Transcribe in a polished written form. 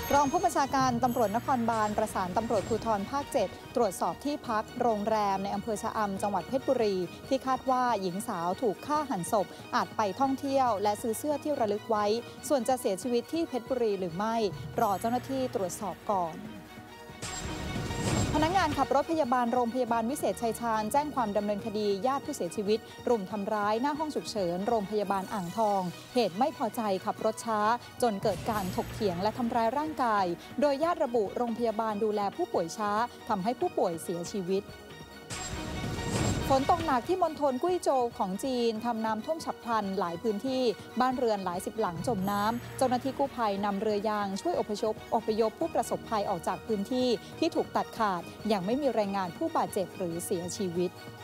รองผู้บัญชาการตำรวจนครบาลประสานตำรวจภูธรภาค 7 ตรวจสอบที่พักโรงแรมในอำเภอชะอำจังหวัดเพชรบุรีที่คาดว่าหญิงสาวถูกฆ่าหันศพอาจไปท่องเที่ยวและซื้อเสื้อที่ระลึกไว้ส่วนจะเสียชีวิตที่เพชรบุรีหรือไม่รอเจ้าหน้าที่ตรวจสอบก่อนพนักงานขับรถพยาบาลโรงพยาบาลวิเศษชัยชาญแจ้งความดำเนินคดีญาติผู้เสียชีวิตรุมทำร้ายหน้าห้องฉุกเฉินโรงพยาบาลอ่างทองเหตุไม่พอใจขับรถช้าจนเกิดการถกเถียงและทำร้ายร่างกายโดยญาติระบุโรงพยาบาลดูแลผู้ป่วยช้าทำให้ผู้ป่วยเสียชีวิตฝนตกหนักที่มณฑลกุ้ยโจวของจีนทำน้ำท่วมฉับพลันหลายพื้นที่บ้านเรือนหลายสิบหลังจมน้ำเจ้าหน้าที่กู้ภัยนำเรือยางช่วยอพยพผู้ประสบภัยออกจากพื้นที่ที่ถูกตัดขาดอย่างไม่มีรายงานผู้บาดเจ็บหรือเสียชีวิต